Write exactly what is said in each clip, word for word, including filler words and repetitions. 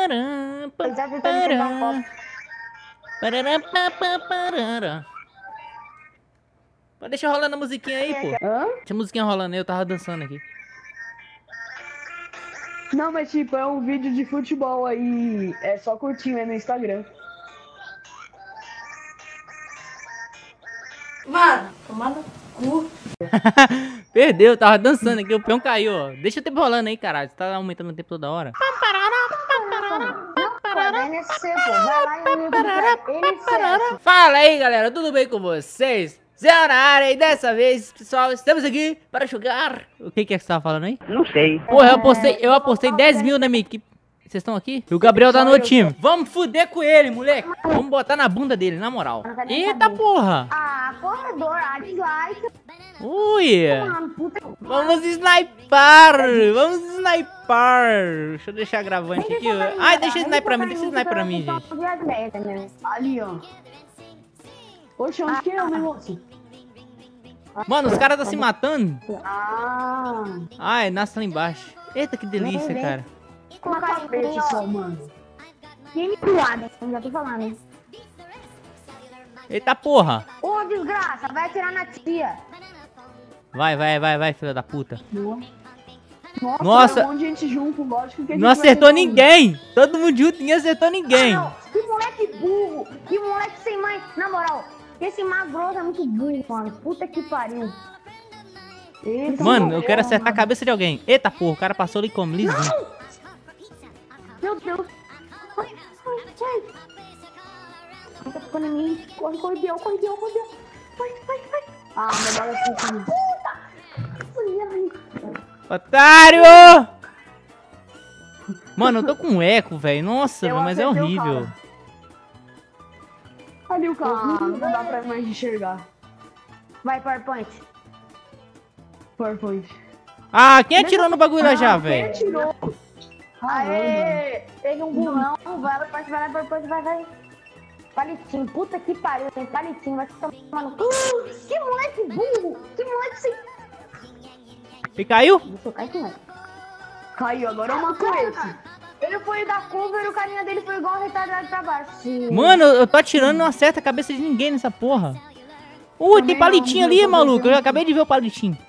pará, pa, pará. Parará, pa, pa, parará. Pode deixar rolando a musiquinha aí, pô. Hã? Tinha musiquinha rolando aí, eu tava dançando aqui. Não, mas tipo, é um vídeo de futebol aí. É só curtinho aí no Instagram. Mano, tomando cu. Perdeu, tava dançando aqui, o peão caiu, ó. Deixa o tempo rolando aí, caralho. Você tá aumentando o tempo toda hora. Vai nesse pô. Vai lá e ele Fala aí, galera, tudo bem com vocês? Zé na área e dessa vez, pessoal, estamos aqui para jogar... O que que é que você tava falando aí? Não sei. Porra, eu apostei, eu apostei dez mil na minha equipe. Vocês estão aqui? E o Gabriel tá no outro time. Vamos fuder com ele, moleque. Vamos botar na bunda dele, na moral. Eita porra. Ah, corredor, ah, dislike. Ui. Mano, puta. Vamos snipar. Vamos snipar. Deixa eu deixar gravante aqui. Ai, deixa sniper pra mim, deixa sniper pra mim, gente. Ali, ó. Oxe, onde que é o negócio? Mano, os caras tá se matando. Ah. Ai, nasce lá embaixo. Eita, que delícia, cara. Com a cabeça só, mano. Quem me doada, eu já tô falando. Eita porra. Ô, desgraça, vai atirar na tia. Vai, vai, vai, vai, filha da puta. Nossa. Nossa. Um monte de gente junto, lógico que a gente Não vai acertou resolver. ninguém. Todo mundo junto, ninguém acertou ninguém. Ah, não. Que moleque burro. Que moleque sem mãe. Na moral, esse magroso é muito burro, mano. Puta que pariu. Eita, Mano, eu quero morreu, acertar a mano. cabeça de alguém. Eita porra, o cara passou ali como lisinho. Meu Deus. Ai, ai, ai. Ai, tá ficando em mim. Corre, corre, Biel, corre, Biel, corre, Biel. Vai, vai, vai. Ah, melhor assim. Puta. Otário! Mano, eu tô com eco, velho. Nossa, Eu mas é acertei o horrível. cara. Ali o carro, não dá pra mais enxergar. Vai, PowerPoint. PowerPoint. Ah, quem atirou no bagulho lá já, Quem velho? atirou? Aê! Peguei um burrão. Vai, PowerPoint, vai, PowerPoint, vai, vai. Palitinho, puta que pariu. Tem palitinho, vai se tomar no cu. Que moleque burro. Que moleque sem... Ele caiu? Deixa eu cair com ele. Caiu, agora eu mato esse. Ele foi da cover e o carinha dele foi igual um retardado pra baixo. Sim. Mano, eu tô atirando e não acerta a cabeça de ninguém nessa porra. Ui, tem Também palitinho não, ali, eu tô maluco. Eu vendo. acabei de ver o palitinho.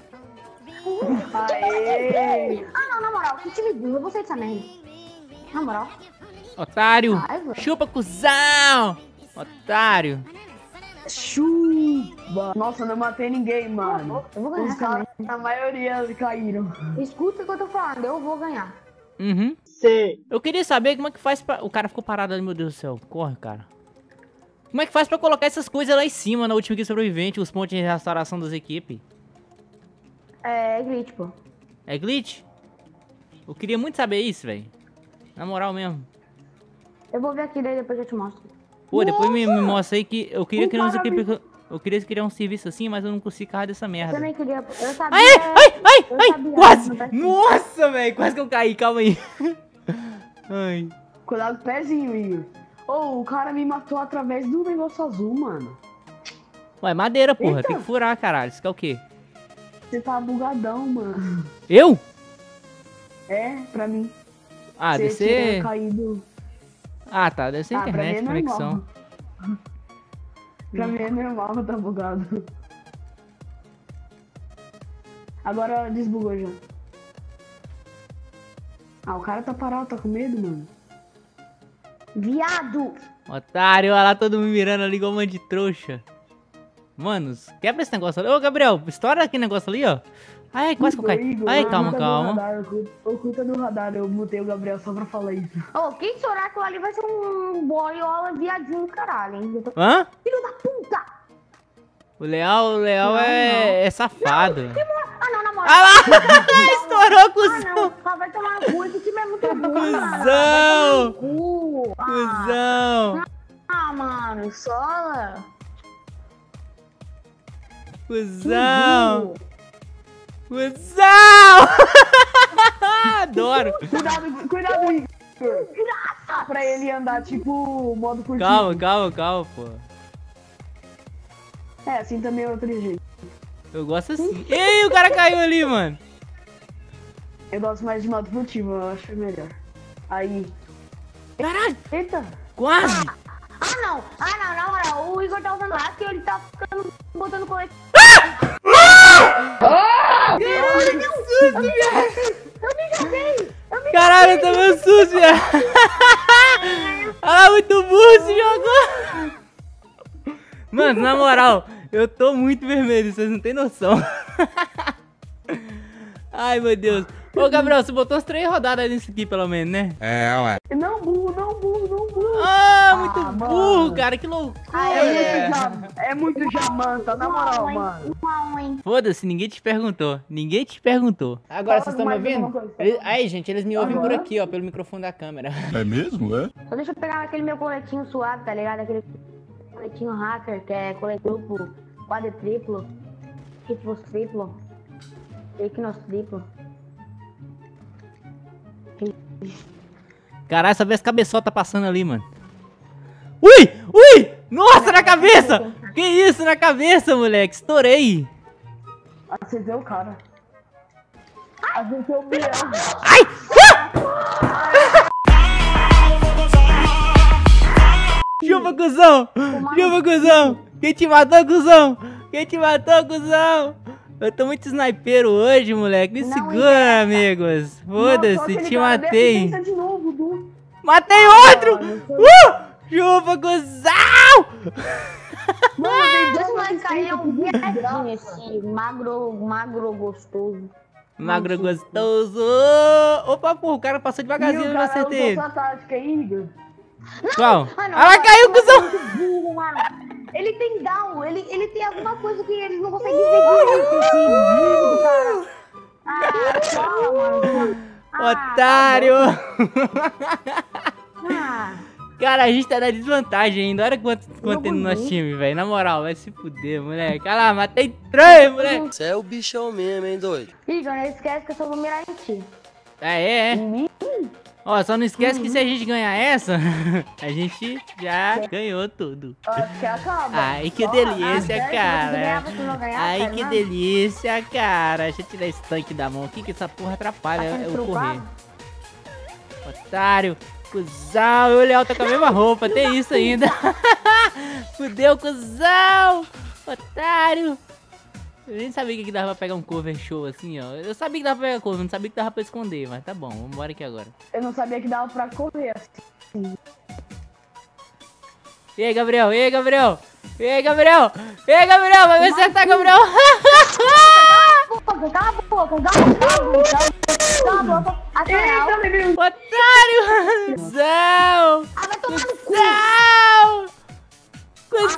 Aê! Ah, não, na moral, que time burro. Eu vou sair dessa merda. Na moral. Otário. Ai, velho. Chupa, cuzão. Otário. Chupa! Nossa, eu não matei ninguém, mano. Eu vou ganhar Os essa caras, merda. a maioria caíram. Escuta o que eu tô falando, eu vou ganhar. Uhum. Sei. Eu queria saber como é que faz pra... O cara ficou parado ali, meu Deus do céu. Corre, cara. Como é que faz pra colocar essas coisas lá em cima na última equipe sobrevivente, os pontos de restauração das equipes? É, glitch, pô. É glitch? Eu queria muito saber isso, velho. Na moral mesmo. Eu vou ver aqui, daí depois eu te mostro. Pô, depois me, me Nossa! mostra aí que eu queria Um criar uns cara equipes... Eu queria criar um serviço assim, mas eu não consigo carregar dessa Eu merda. também queria. Eu sabia. Ai, ai, ai, eu ai, sabia, quase! não tá aqui. Nossa, velho, quase que eu caí, calma aí. Ai. Cuidado com o pezinho, Igor. Ô, o cara me matou através do negócio azul, mano. Ué, madeira, porra, Eita. tem que furar, caralho. Isso que é o quê? Você tá bugadão, mano. Eu? É, pra mim. Ah, Você deve tinha ser... caído. Ah, tá, deve ser Ah, pra mim internet, é conexão. normal. Pra mim é normal, tá bugado. Agora desbugou já. Ah, o cara tá parado, tá com medo, mano. Viado! Otário, olha lá todo mundo mirando ali igual um monte de trouxa. Manos, quebra esse negócio ali. Ô, Gabriel, estoura aquele negócio ali, ó. Ai, quase que eu caí. Igor, Ai, oculta calma, do calma. radar, oculta- Oculta do radar, eu mutei o Gabriel só pra falar isso. Ô, quem chorar aquilo ali vai ser um boiola viadinho do caralho, hein? Eu tô... Hã? Filho da puta! O Leal, o Leal Não, é, é safado. Ah, não, na moral. Ah lá! Estourou, Ah, cuzão! não. Ah, vai tomar no cu. Esse time é muito bom, mano. Cuzão! Vai tomar no cu. Ah, Cuzão! ah, mano, sola. Cuzão! Cuzão! Adoro! Cuidado, cuidado, Igor. Pra ele andar, tipo, modo furtivo. Calma, calma, calma, pô. É, assim também é outro jeito. Eu gosto assim. Ei, o cara caiu ali, mano. Eu gosto mais de modo furtivo, eu acho melhor. Aí. Caralho, Eita. quase. Ah, não. Ah, não, na moral. O Igor tá usando hack e ele tá ficando, botando colete. Caralho, que susto, viado. Eu me joguei. Eu me Caralho, eu tava susto, viado. Ah, muito burro esse jogo. Mano, na moral, eu tô muito vermelho, vocês não tem noção. Ai, meu Deus. Ô, Gabriel, você botou as três rodadas nisso aqui, pelo menos, né? É, ué. Não burro, não burro, não burro. Ah, muito Ah, burro, mano. cara, que loucura. Ah, É muito, jam... é muito jamanta, na moral, hein? mano. Não, hein? Foda-se, ninguém te perguntou. Ninguém te perguntou. Agora, vocês estão me mais ouvindo? alguma coisa? Eles- Aí, gente, eles me ouvem por Aham. aqui, ó, pelo microfone da câmera. É mesmo, é? Só deixa eu pegar aquele meu coletinho suave, tá ligado? Aquele coletinho hacker, que é colete duplo, quadro triplo, triplo triplo, equinos triplo. Caralho, só vê as cabeçotas passando ali, mano. Ui! Ui! Nossa, na cabeça! Que isso, na cabeça, moleque? Estourei! Acertei o cara. Acertei o milhão. Ai! Chupa, cuzão! Chupa, cuzão! Quem te matou, cuzão? Quem te matou, cuzão? Eu tô muito sniper hoje, moleque. Me Não segura, amigos. Foda-se, te matei. Tenta de novo, Du. Matei outro! Uh! Chupa, cuzão! Mano, Esse moleque aí é um viadinho, esse magro, magro gostoso. Magro gostoso! Opa, porra, o cara passou devagarzinho, eu não acertei ele. Essa tática aí, Igor. Qual? Ah, não, Ela caiu, ele é cuzão! muito burro, mano. Ele tem down, ele, ele tem alguma coisa que eles não conseguem ver direito, esse burro, cara. Ah, fala, mano. Ah, Otário! Ah, Cara, a gente tá na desvantagem ainda. Olha quanto, quanto tem no vou nosso ver. time, velho. Na moral, vai se fuder, moleque. Olha lá, matei três, moleque. Você é o bichão mesmo, hein, doido? Igor, não esquece que eu só vou mirar em ti. Ah, é, é. Ó, só não esquece que se a gente ganhar essa, a gente já ganhou tudo. Acho que acaba. Ai, que Ó, delícia, ah, cara. ganhava, tu não ganhava, Ai, cara, que não? delícia, cara. Deixa eu tirar esse tanque da mão aqui, que essa porra atrapalha Tá sendo eu correr. trupado? Otário, cuzão. Eu e o Léo tá com a mesma roupa, tem isso ainda. Fudeu, cuzão. Otário. Eu nem sabia que dava pra pegar um cover show assim, ó. Eu sabia que dava pra pegar cover, não sabia que dava pra esconder, mas tá bom, vambora aqui agora. Eu não sabia que dava pra correr assim. E aí, Gabriel? E aí, Gabriel? E aí, Gabriel? E aí, Gabriel? Vai me acertar, Gabriel? Cala a boca, cala a boca, cala a boca, cala a boca. Afinal, Eita, Negrão. Otário! Cuzão! ah, vai tomar no cu. Cuzão!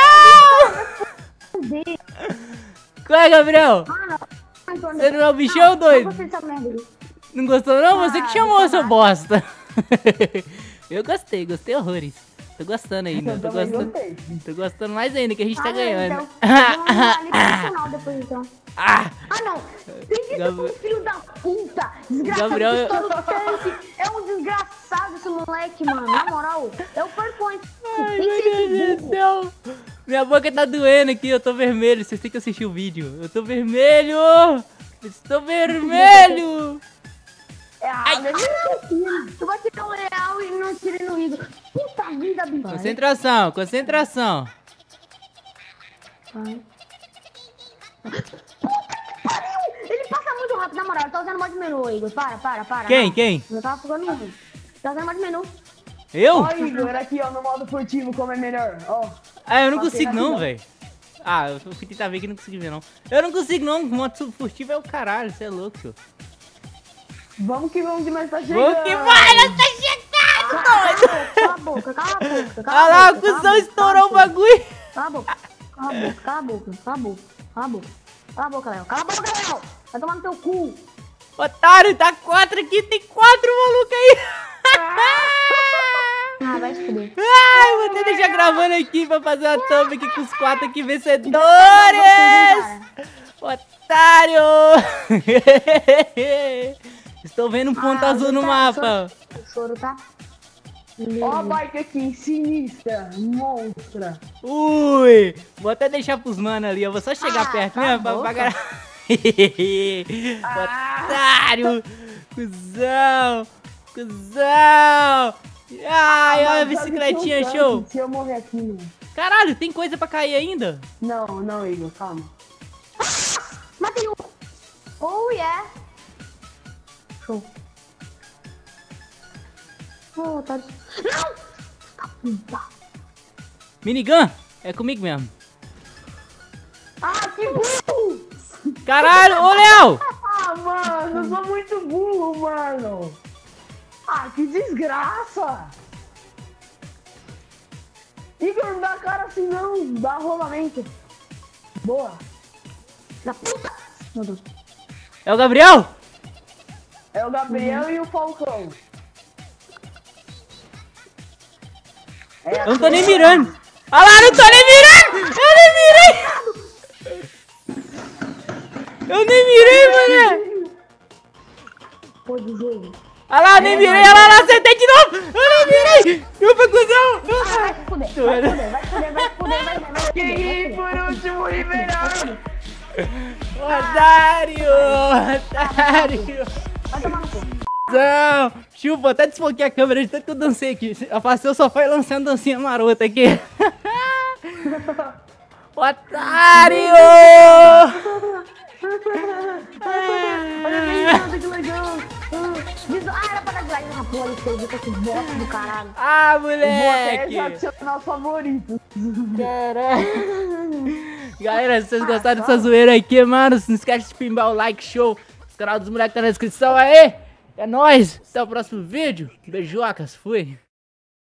Cuzão! Qual é, Gabriel? Você não é o bichão, doido? Não gostei dessa merda aí. Não gostou não? Você que Ah, chamou, não seu tá. bosta. Eu gostei, gostei horrores. Tô gostando ainda, Eu tô também gostando. gostei. Tô gostando mais ainda, que a gente tá Ah, ganhando. Então, vamos ali pro final depois, então. Ah! Ah, não. Tem que Gabri- ser um filho da puta. Desgraçado. Gabriel- que estoura o tanque. É um desgraçado esse moleque, mano. Na moral, eu perco antes. Ai, Tem que meu ser Deus do burro. céu! Minha boca tá doendo aqui, eu tô vermelho. Vocês têm que assistir o vídeo. Eu tô vermelho! Estou vermelho! Ah, não. Tu vai tirar o real e não tirei no Igor. Puta vida, bicho. Concentração, concentração. Vai. Ele passa muito rápido, na moral. Ele tá usando modo de menu, Igor. Para, para, para. Quem, não. quem? Eu tava ficando ruim. Tá usando modo de menu. Eu? Ó, Igor, aqui, ó, no modo furtivo, como é melhor. Ó. Ah, eu não Passei consigo não, rapidão. velho. Ah, eu fui tentar ver que não consegui ver não. Eu não consigo não, moto furtivo é o caralho, você é louco, senhor. Vamos que vamos, que nós tá chegando. Vamos que vai, nós tá chegando, doido! Cala a boca, cala a boca, cala Olha a lá, o boca. cala a cuzão boca, estourou o cala a boca. bagulho. Cala a boca, cala a boca, cala a boca, cala a boca, cala a boca. Cala a boca, Léo. Cala a boca, Léo. Vai tomar no teu cu. Otário, tá quatro aqui, tem quatro malucos aí. Ah, vai se fuder. Ai, vou até deixar gravando aqui pra fazer uma thumb aqui com os quatro aqui vencedores. Otário! Estou vendo um ponto Ah, azul no tá, mapa. O choro tá... Ó a bike aqui, sinistra, monstra. Ui! Vou até deixar pros mano ali, eu vou só chegar Ah, perto cala a mesmo pra boca. pagar. Otário! Cusão! Cusão! Ai, olha a Mas, bicicletinha, sabe que show. Se eu morrer aqui, mano. Caralho, tem coisa pra cair ainda? Não, não, Igor, calma. Matei um. Oh, yeah. Show. Oh, tá... Não! Tá puta. Minigun? É comigo mesmo. Ah, que burro! Caralho, ô Léo! Ah, mano, eu sou muito burro, mano. Ah, que desgraça. Igor, não dá cara assim não, dá rolamento. Boa. Da puta! Meu Deus. É o Gabriel? É o Gabriel e o Falcão. É Eu não tô nem mirando. Ah lá, não tô nem mirando! Eu nem mirei! Eu nem mirei, mano! Pô, do jogo. Ah lá, eu nem mirei, ah lá, lá, acertei de novo! Eu nem mirei! Chupa, cuzão! Vai se fuder, vai se fuder, vai se fuder, vai se fuder, vai se fuder, vai se fuder. E por último, liberado. Otário! Otário! Vai tomar no cu. Não! Chupa, até desfoquei a câmera de tanto que eu dancei aqui. Afastei o sofá e lancei uma dancinha marota aqui. Otário! Olha que legal. Ah, era pra dar glide nessa porra de serviço com esses bosta do caralho. Ah, Vou até moleque! adicionar os favoritos. Caralho! Galera, se vocês gostaram dessa zoeira aqui, mano, não esquece de pimbar o like, show. O canal dos moleques tá na descrição aí. É nóis! Até o próximo vídeo. Beijocas, fui!